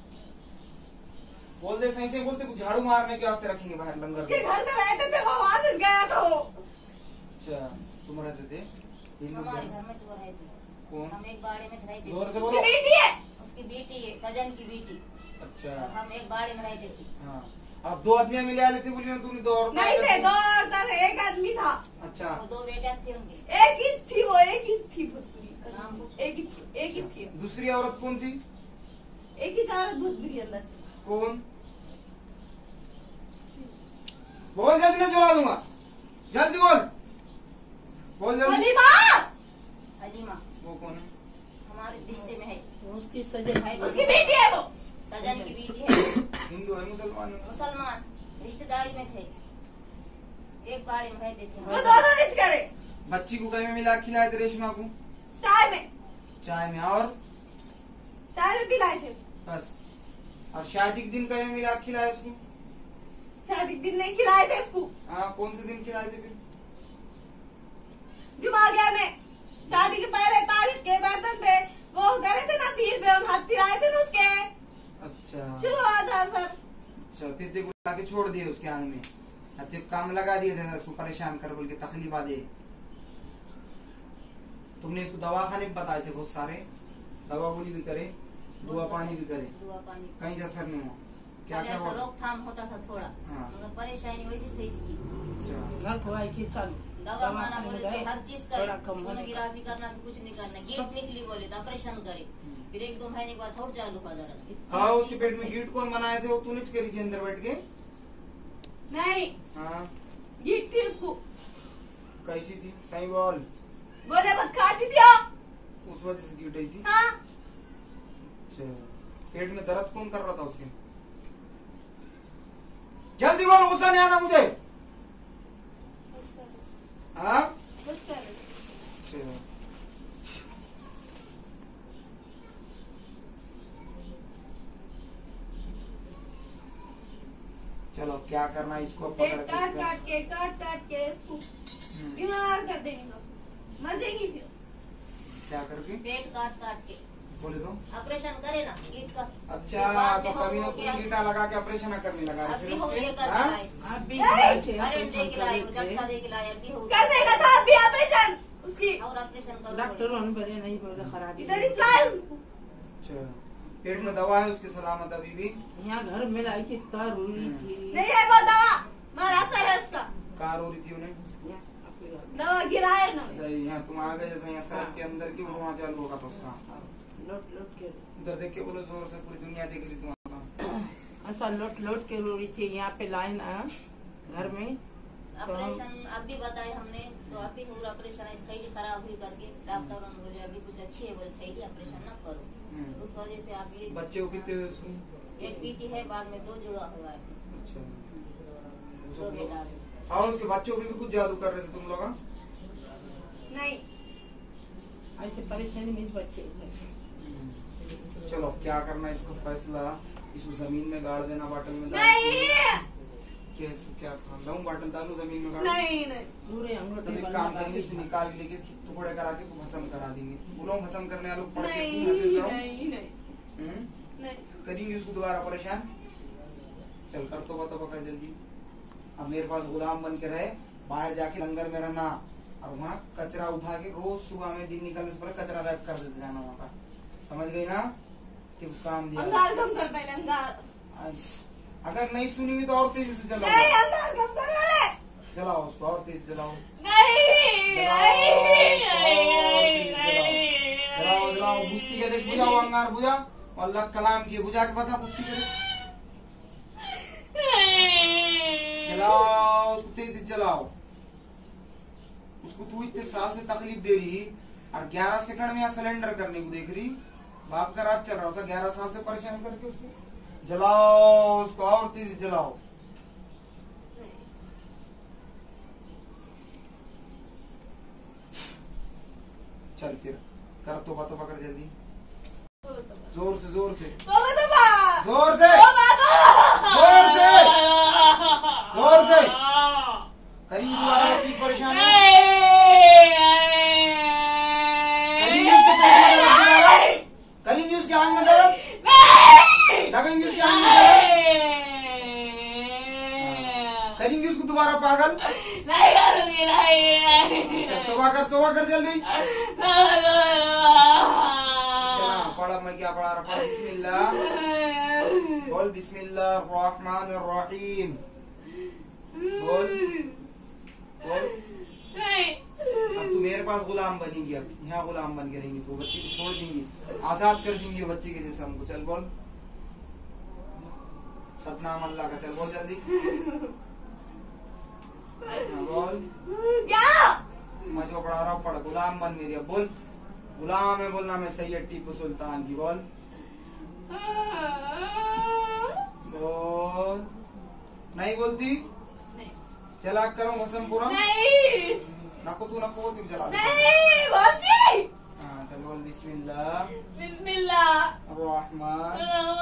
बोल दे सही से बोलते, कुछ झाड़ू मारने के वास्ते रखेंगे बाहर लंगर उसके में। घर में रहते थे, वो वहां से गया तो। अच्छा तुम रहते थे? हमारे घर में चोर है थे। कौन? हम एक बाड़े में रहते थे। जोर से उसकी बोलो। बेटी है। उसकी बेटी है, सजन की बेटी। अच्छा और हम एक बाड़े में रहते थे। हाँ अब दो आदमी मिले आ लेते बोली ना तूने, दो और नहीं थे, दो औरतें थे, एक आदमी था। अच्छा वो दो बेटे थे उनके। एक ही थी वो, एक ही थी नाम पूछ। एक ही थी। दूसरी औरत कौन थी? एक ही औरत भूत बुरी अंदर से। कौन? बोल जल्दी, मैं चुरा दूंगा। जल्दी बोल। बोल जल्दी। हलीमा। हलीमा वो कौन है? हमारे रिश्ते में है। उसकी सजन भाई उसकी बेटी है वो। सजन की बेटी है। हिंदू है मुसलमान है? मुसलमान रिश्तेदारी में थे। एक बाड़े में रहते थे वो हम। दोनों रिच करे। बच्ची को कहीं में मिला खिलाए थे रेशमा को? चाय में। चाय में। और चाय में पिलाए थे। बस? और शादी के दिन कहीं में मिला खिलाए उसको? शादी के दिन नहीं खिलाए थे इसको। हाँ कौन से दिन खिलाए थे फिर? जुमा गया में शादी के पहले तारीख के बर्तन पे वो करे थे ना, सिर पे हम हाथ पिराए थे ना उसके। अच्छा शुरू हुआ था सर। अच्छा फिर देखो लाके छोड़ दिए उसके आंग में, अब फिर काम लगा दिए थे उसको परेशान कर बोल के, तकलीफ दे। तुमने इसको दवाखाने में बताए थे बहुत सारे, दवा गोली भी करे, दुआ पानी भी करे, दुआ पानी कहीं से असर नहीं हुआ? क्या पहले क्या ऐसा हुआ? रोकथाम होता था थोड़ा, हाँ। मगर परेशानी वैसी से थी। अच्छा घर को आई थी चल दवा माना बोले तो हर चीज थोड़ा करे, कम होने का। सोनोग्राफी करना तो कुछ नहीं करना, गीट निकली बोले तो ऑपरेशन करे, फिर 1-2 महीने के बाद और चालू हुआ दर्द। हाँ उसके पेट में गीट कौन बनाए थे? वो तूने करी थी अंदर बैठ के? नहीं, हाँ गीट थी उसको। कैसी थी? सही बोल। बोले मत खाती थी वो। उस वजह से गीट आई थी? हाँ। अच्छा पेट में दर्द कौन कर रहा था उसके? जल्दी बोल, गुस्सा नहीं आना मुझे। हाँ कुछ कर रही। चलो चलो क्या करना है इसको पेट पकड़ काट के काट के इसको बीमार कर देंगे तो मर जाएंगी फिर। क्या करके? पेट काट काट के बोले तो ऑपरेशन करे ना गीट का। अच्छा बाद तो में कभी हो ना गया। तुम गीटा लगा के ऑपरेशन करने लगा अब फिर भी हो उसके? गया कर हाँ? लाए, आप भी अरे दे के लाए, झटका दे के लाए, अब भी हो गया। करने का था अभी ऑपरेशन उसकी। और ऑपरेशन करो। डॉक्टरों ने बोले नहीं बोले खराबी इधर ही लाए उनको। अच्छा पेट में दवा है उसकी सलामत अभी भी? यहाँ घर में लाई थी तार उड़ी थी नहीं है वो दवा, मारा असर है उसका। कार हो रही थी उन्हें? यहाँ आपके घर में। दवा गिराए ना। अच्छा यहाँ तुम आ गए जैसे यहाँ सड़क के अंदर की, वहाँ चालू होगा तो उसका लोट लोट के उधर देख के बोलो जोर से, पूरी दुनिया देख रही तुम्हारा। ऐसा लोट लोट के रोड़ी थी यहाँ पे लाइन घर में। ऑपरेशन अब भी बताए हमने तो अभी हुआ ऑपरेशन, थैली खराब हुई करके डॉक्टरों ने बोले अभी कुछ अच्छी है, बोले थैली ऑपरेशन न करो। उस वजह से आप ये बच्चे को कितने हुए उसको? एक बेटी है, बाद में 2 जुड़ा हुआ है, अच्छा 2 बेटा है। और उसके बच्चों पे भी कुछ जादू कर रहे थे तुम लोग? हाँ? नहीं, ऐसे परेशानी में इस बच्चे चलो क्या करना है इसको फैसला, इसको जमीन में गाड़ देना, बाटल में डाल नहीं क्या लाऊं, बाटल डालूं जमीन में गाड़? नहीं नहीं पूरे तो अंगूठे एक काम करेंगे, इसको निकाल के लेके इसके टुकड़े करा के इसको भस्म करा देंगे। बोलो भस्म करने वालों को पढ़ के नहीं मैसेज करो। नहीं नहीं नहीं करेंगे उसको दोबारा परेशान। चल कर तो कर जल्दी। अब मेरे पास गुलाम बन के रहे, बाहर जाके लंगर में रहना और वहाँ कचरा उठा के रोज सुबह में दिन निकलने से पहले कचरा गायब कर देते जाना वहाँ का। समझ गई ना? काम दिया। अंगार कम कर पहले अंगार। अगर नहीं सुनेंगी तो और तेजी से चलाओ। नहीं अंगार कम कर पहले। चलाओ उसको और तेज चलाओ। चलाओ चलाओ बुझती के देख, बुझाओ अंगार बुझा, अल्लाह कलाम की बुझा के बता बुझती के। चलाओ उसको तेज से चलाओ। उसको तू इतने साल से तकलीफ दे रही और 11 सेकंड में यहाँ सिलेंडर करने को देख रही। बाप का राज चल रहा था 11 साल से परेशान करके उसको। जलाओ उसको और तेज जलाओ। चल फिर कर तो कर जल्दी, जोर से जोर से जोर से जोर से जोर से करेंगे दोबारा बच्ची परेशान है। करेंगे उसके पेट में दर्द निकालो, करेंगे उसके आंख में दर्द, लगेंगे उसके आंख में दर्द, करेंगे उसको दोबारा पागल। नहीं करूंगी नहीं। तोबा कर जल्दी। पढ़ा मैं क्या पढ़ा रहा? बिस्मिल्लाह बोल, बिस्मिल्लाहिर्रहमानिर्रहीम बोल बोल। अब तू मेरे पास गुलाम बनेगी, अब यहाँ गुलाम बन के रहेंगी तो बच्ची को छोड़ देंगी, आजाद कर देंगी बच्चे के जैसे हमको। चल बोल सतनाम अल्लाह का। चल बोल जल्दी बोल। क्या मैं जो पढ़ा रहा हूँ पढ़, गुलाम बन मेरी। अब बोल गुलाम है बोलना मैं सैयद टीपू सुल्तान की। बोल बोल। नहीं बोलती? चला करूँ भस्म पूरा? नहीं नको तू नको तू चला। नहीं बोलती। हाँ चल बोल बिस्मिल्लाह रहमान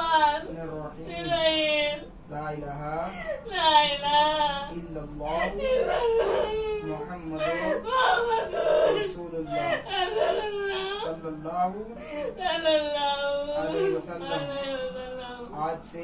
अर्रहीम ला इलाहा इल्लल्लाह मुहम्मदुर रसूलुल्लाह सल्लल्लाहु अलैहि वसल्लम। आज से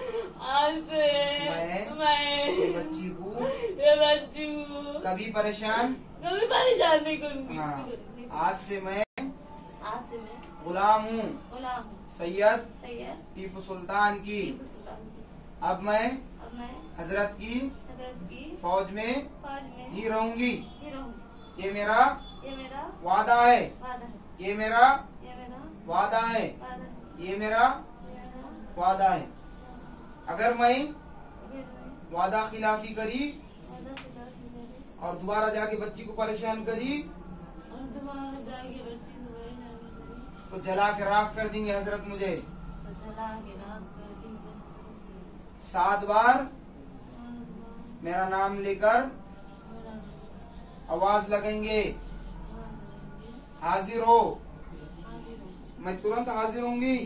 मैं ये बच्ची को कभी परेशान नहीं करूंगी। हाँ आज से मैं गुलाम हूँ सैयद टीपू सुल्तान की। अब मैं हजरत की फौज में ही रहूंगी। ये मेरा वादा है, ये मेरा वादा है, ये मेरा वादा है। अगर मैं वादा खिलाफी करी और दोबारा जाके बच्ची को परेशान करी तो जला के राख कर देंगे हजरत मुझे। 7 बार मेरा नाम लेकर आवाज लगेंगे, हाजिर हो। मैं तुरंत हाजिर होंगी।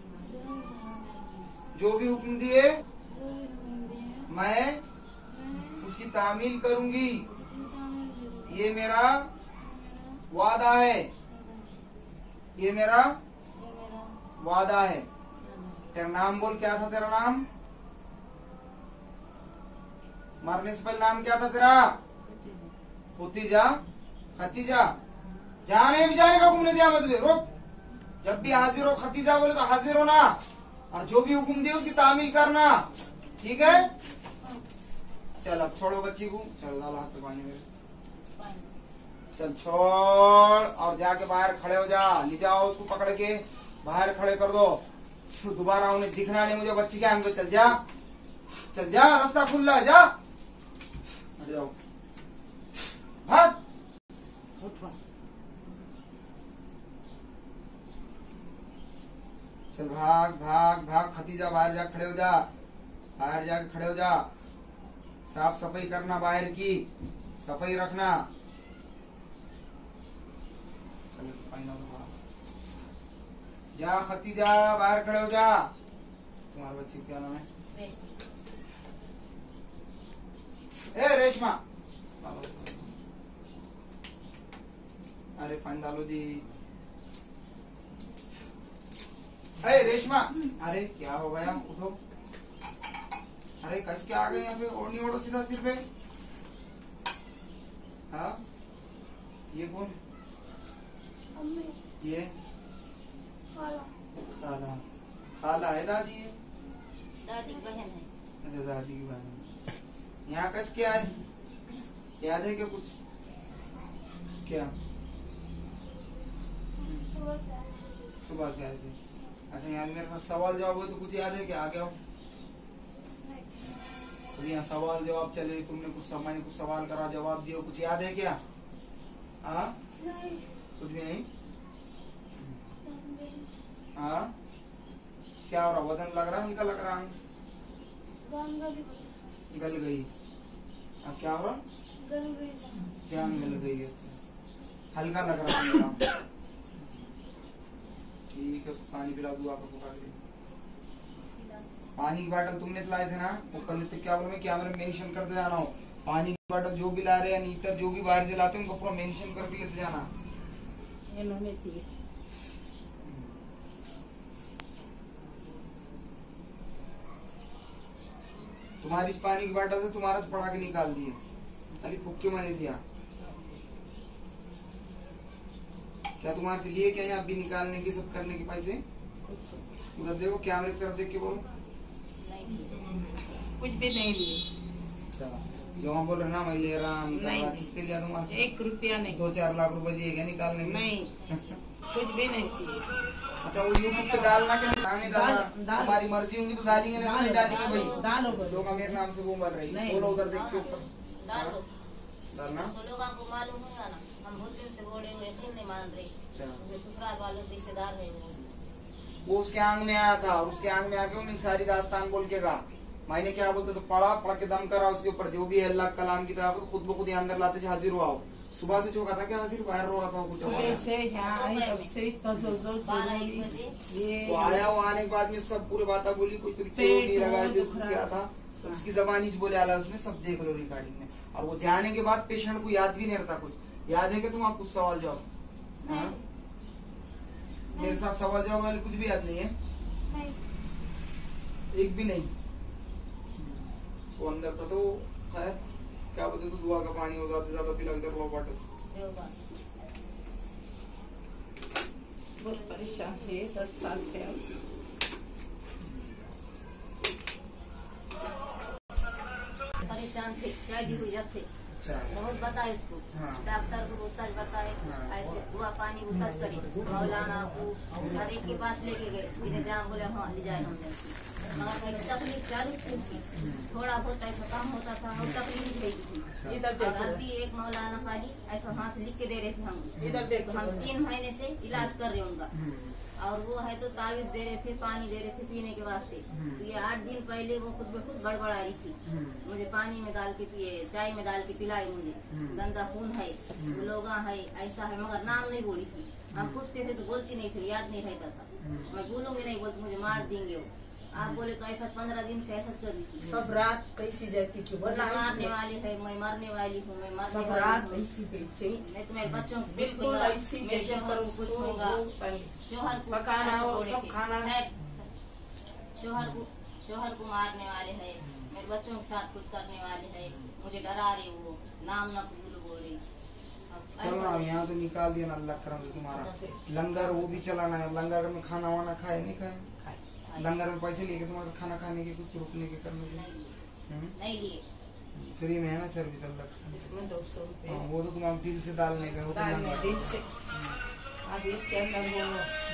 जो भी हुक्म दिए मैं उसकी तामील करूंगी। ये मेरा वादा है, ये मेरा वादा है। तेरा नाम बोल, क्या था तेरा नाम? मरने से पहले नाम क्या था तेरा? खतीजा। खतीजा जाने भी जाने का हुक्म नहीं दिया मैं तुझे। रुक, जब भी हाजिर हो खतीजा बोले तो हाजिर होना और जो भी हुक्म दिए उसकी तामील करना, ठीक है? चल अब छोड़ो बच्ची को। चल डालो हाथ पे पानी में। चल छोड़ और जाके बाहर खड़े हो जा। ले जाओ उसको पकड़ के बाहर खड़े कर दो। फिर दोबारा उन्हें दिखना नहीं मुझे बच्ची के आंख। चल जा, चल जा, रास्ता खुला है, जा। हट जाओ, भाग। चल भाग भाग भाग। खतीजा बाहर जा खड़े हो जा, बाहर जाके खड़े हो जा। साफ सफाई करना, बाहर की सफाई रखना। चल पानी डालो बाहर। जा खती जा, बाहर खड़े हो जा। तुम्हारे बच्चे क्या नाम है? ए रेशमा, अरे पानी डालो जी। अरे रेशमा, अरे क्या हो गया? उठो। अरे कस के आ गए यहाँ पे? ओढ़नी ओढ़ो सीधा सिर पे। हाँ, ये कौन? ये खाला। खाला है दादी? है दादी की बहन है। अच्छा, दादी की बहन। यहाँ कस के आए? याद है क्या कुछ? क्या सुबह से आए थे? अच्छा, यहाँ मेरे साथ सवाल जवाब हो तो कुछ याद है क्या? आ गया हो तो यहाँ सवाल जवाब चले, तुमने कुछ मैंने कुछ सवाल करा, जवाब दिया, कुछ याद है क्या? हाँ, कुछ भी नहीं। हाँ, क्या हो रहा? वजन लग रहा है, हल्का लग रहा है? गल गई। अब क्या हो रहा? जान गल गई। अच्छा, हल्का लग रहा है मेरा। ठीक है, पानी पिला दूँ आपको पुकार के। पानी की बोतल तुमने तो लाए थे ना? वो कल तो क्या बोला, मैं कैमरे में मेंशन करते जाना हो। पानी की बोतल जो भी ला रहे हैं, नीतर जो भी बाहर से लाते हैं, उनको पूरा मेंशन करके लेते जाना। तुम्हारी इस पानी की बोतल से तुम्हारा से पड़ा के निकाल दिए, खाली फुक्के मैंने दिया। क्या तुम्हारे से लिए क्या यहाँ भी निकालने के, सब करने के पैसे? उधर देखो, कैमरे की तरफ देख के बोलो। कुछ भी नहीं लिए। जो हम बोल रहे ना, मैं ले रहा हूँ, कितने लिया तुम्हारे? 1 रुपया नहीं। 2-4 लाख रुपए दिए क्या निकालने में? नहीं, कुछ भी नहीं किए। अच्छा, वो यूट्यूब पे डालना कि नहीं डालना? तुम्हारी मर्जी होगी तो डालेंगे, नहीं तो नहीं डालेंगे भाई। डालो। लोग मेरे नाम से वो मर रही, बोलो उधर देख के ऊपर डाल दो। डालना। तो लोगों को मालूम होगा ना, हम बहुत दिन से बोले हुए फिर नहीं मान रहे। अच्छा, ससुराल वाले रिश्तेदार है वो उसके आंग में आया था, और उसके आंग में आके उन्हें सारी दास्तान बोल के कहा। मैंने क्या बोलते तो पढ़ के दम करा उसके ऊपर, जो भी है अल्लाह कलाम की तरह खुद ब खुद अंदर लाते थे, हाजिर हुआ। सुबह से चौका था क्या? हाजिर बाहर रो रहा था कुछ। सुबह से यहाँ आई, तब से इतना जोर-जोर चल रही। ये वो आया, वो आने के बाद में सब पूरे बातें बोली, कोई नहीं लगा क्या था, तो उसकी जबान ही बोले आला, उसमें सब देख लो रिकॉर्डिंग में। और वो जाने के बाद पेशेंट को याद भी नहीं रहता कुछ। याद है कि तुम आप कुछ सवाल जवाब? हाँ, मेरे साथ सवाल जवाब वाले कुछ भी याद नहीं है? एक भी नहीं। वो अंदर था तो खैर क्या बोलते, तो दुआ का पानी हो जाते ज्यादा पिला इधर लो बॉटल। बहुत परेशान थे 10 साल से। परेशान थे, शादी हुई जब से। अच्छा, बहुत बताए उसको। हाँ। डॉक्टर को उतज बताए, हाँ। ऐसे दुआ पानी उतज करे। मौलाना को हर एक के पास लेके गए, जिन्हें जहाँ बोले हाँ ले जाए हमने। मगर तकलीफ चालू थी उसकी, थोड़ा बहुत ऐसा काम होता था और तकलीफ नहीं थी। इधर और अभी एक मौलाना खाली ऐसा हाथ से लिख के दे रहे थे हम। इधर देखो, हम 3 महीने से इलाज कर रहे उनका। और वो है तो तावीज दे रहे थे, पानी दे रहे थे पीने के वास्ते। तो ये 8 दिन पहले वो खुद ब खुद बड़बड़ा रही थी, मुझे पानी में डाल के पिए, चाय में डाल के पिलाई, मुझे गंदा खून है, वो लोग है, ऐसा है, मगर नाम नहीं बोली थी। हम पूछते थे तो बोलती नहीं थी, याद नहीं रहता था। मैं बोलूंगी नहीं, बोलती मुझे मार देंगे वो। आप बोले तो ऐसा 15 दिन से ऐसा कर दी थी। सब रात कैसी जाती थी, बोला मारने वाली है, मैं मरने वाली हूँ, मैं मरने सब वाली रात हूँ। ऐसी गई। नहीं तो मेरे बच्चों को बिल्कुल पूछूंगा, ऐसी मेरे जैसे शोहर को पूछूंगा, शोहर को पकाना हो, बोले सब थे। खाना। है, शोहर को मारने वाले है, मेरे बच्चों के साथ कुछ करने वाले है, मुझे डरा रहे वो, नाम न कबूल बोल रही। अब चलो ऐसा- ना, यहाँ तो निकाल दिया ना अल्लाह करम से तुम्हारा। लंगर वो भी चलाना है, लंगर में खाना वाना खाए नहीं खाए? लंगर में पैसे लिए तुम्हारे खाना खाने के, कुछ रुकने के, करने के? नहीं लिए। फ्री में है ना सर्विस अल्लाह। इसमें 200 रुपए हाँ, वो तो तुम्हारे दिल से डालने का, वो तो डालने लंगर। दिल से। अब इसके अंदर वो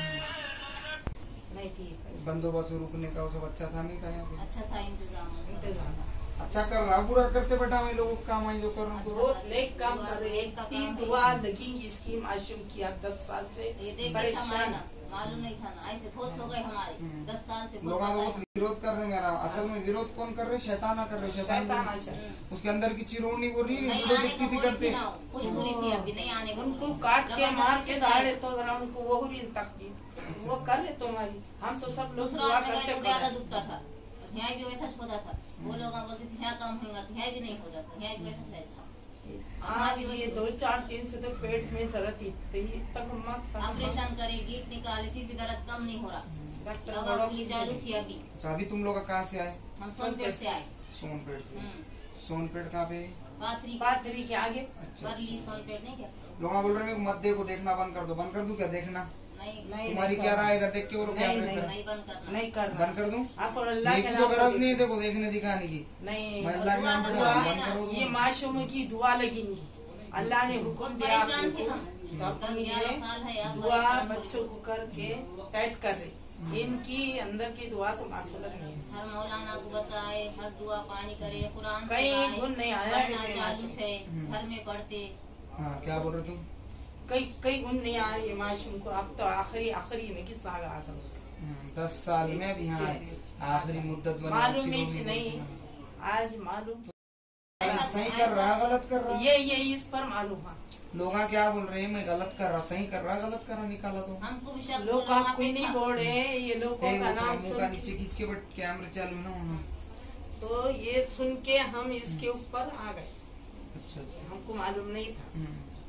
नहीं किए पैसे। बंदोबस्त रुकने का वो सब अच्छा था नहीं था यहाँ पे? अच्छा था इंतजाम। इंतजाम। अच्छा कर रहा, पूरा करते बैठा मैं लोगों का काम आई जो कर रहा हूँ। बहुत नेक काम कर रहे नेक का हैं। काम है। दुआ लगेंगी इसकी माशूम किया 10 साल से ये देख के परेशान। हमारा मालूम नहीं था ना, ऐसे बहुत हो गए हमारे 10 साल से लोग बहुत बहुत विरोध कर रहे हैं मेरा। असल में विरोध कौन कर रहे? शैताना कर रहे, शैतान उसके अंदर की चीरोड़ नहीं बोल रही, नहीं वीडियो आने दिखती को थी बोली करते। थी ना, कुछ बुरी थी अभी नहीं आने को उनको बोली। काट के मार के जबरदस्ती दाड़े तो जरा उनको वो भी तक वो कर रहे तुम्हारी। हम तो सब लोग दूसरा दुआ में करते गए तो ज्यादा कर दुखता था, यहाँ भी वैसा होता था। वो लोग बोलते थे यहाँ कम होगा तो यहाँ भी नहीं होता था, यहाँ भी वैसा रहता था। हाँ ये 2-4 दिन से तो पेट में दर्द इतनी तक मत ऑपरेशन करे, गीट निकाले, फिर भी दर्द कम नहीं हो रहा। डॉक्टर दवा बड़ा गोली चालू थी अभी। अभी तुम लोग कहाँ से आए? हम सोनपेट से आए। सोनपेट से। सोनपेट कहाँ पे? पाथरी के आगे अच्छा। बरली सोनपेट नहीं क्या? लोग बोल रहे हैं मत देखो, देखना बंद कर दो। बंद कर दूं क्या देखना? नहीं तुम्हारी क्या राय? इधर देख के और क्या नहीं, करना? नहीं बंद करना। नहीं करना। बंद कर दूं? आप अल्लाह के मेरी तो नाम गरज पे नहीं है देखो देखने दिखाने की। नहीं मैं अल्लाह के नाम पे दुआ बंद है ना, करो ये तुम। मासूम की दुआ लगेंगी। अल्लाह ने हुक्म दिया परेशान थे हम। तो अपन 11 साल है ये अब दुआ परेशान बच्चों को करके टाइट कर रहे। इनकी अंदर की दुआ तो माकूल नहीं है। हर मौलाना को बताए, हर दुआ पानी करे, कुरान कहीं पढ़ाए, गुण नहीं आया पढ़ना है चालू से, हम्म। घर में पढ़ते। हाँ क्या बोल रहे तुम? कई गुण नहीं आया ये मासूम को। अब तो आखिरी में किस्सा आ गया था उसका। 10 साल में अब यहाँ आए, आखिरी मुद्दत बनी। मालूम नहीं आज मालूम सही कर रहा गलत कर रहा? ये इस पर मालूम है। लोग क्या बोल रहे हैं? मैं गलत कर रहा, सही कर रहा, गलत कर रहा, निकाला तो। हमको भी शक लोग लगा आप कोई नहीं था। बोल रहे, ये लोगों का नाम मुंह सुन का नीचे खींच के बट कैमरे चालू है ना होना। तो ये सुन के हम इसके ऊपर आ गए। अच्छा अच्छा। हमको मालूम नहीं था।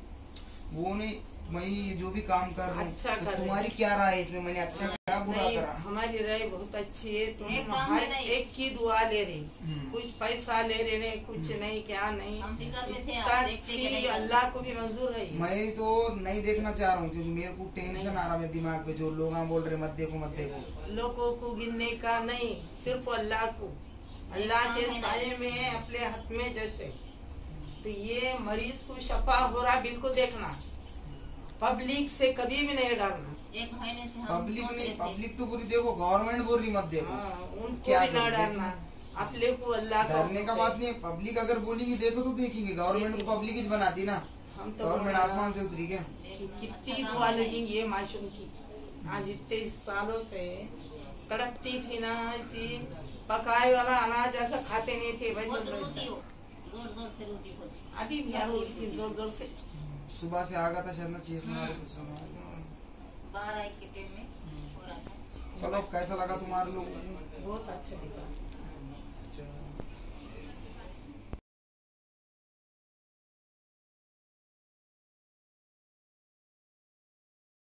वो नहीं, मैं जो भी काम कर रहा हूँ अच्छा तो कर रहे तुम्हारी क्या राय है इसमें? मैंने अच्छा करा बुरा नहीं, करा? हमारी राय बहुत अच्छी है। एक तुम काम हर में नहीं। एक की दुआ ले रही, हम्म। कुछ पैसा ले रहे नहीं, कुछ नहीं, क्या नहीं। हम फिक्र में थे, इतना आप देखते कि अच्छी नहीं। अल्लाह को भी मंजूर है ये। मैं तो नहीं देखना चाह रहा हूँ क्योंकि मेरे को टेंशन आ रहा है दिमाग पे। जो लोग बोल रहे मत देखो मत देखो, लोगों को गिनने का नहीं, सिर्फ अल्लाह को। अल्लाह के साये में अपने हाथ में जैसे। तो ये मरीज को शफा हो रहा बिल्कुल देखना। पब्लिक से कभी भी नहीं डरना। 1 महीने से हम पब्लिक सोच नहीं, रहे थे। पब्लिक तो पूरी देखो, गवर्नमेंट बोल रही मत देखो। हाँ, उनको क्या भी न करूं, डरना। अपने को अल्लाह का डरने का बात नहीं है। पब्लिक अगर बोलेंगी देखो तो देखेंगे। गवर्नमेंट को पब्लिक ही बनाती ना। हम तो गवर्नमेंट आसमान से उतरी क्या? कितनी दुआ लगेंगी ये मासूम की। आज इतने सालों से तड़पती थी ना, ऐसी पकाए वाला अनाज ऐसा खाते नहीं थे। बहुत रोती हो, जोर जोर से रोती होती। अभी भी रो रही थी जोर जोर से। सुबह से आ गया था शायद ना, चीख मारे तो सुना। 12 के पेट में हो रहा था। चलो कैसा लगा तुम्हारे लोगों को? बहुत अच्छा दिखा।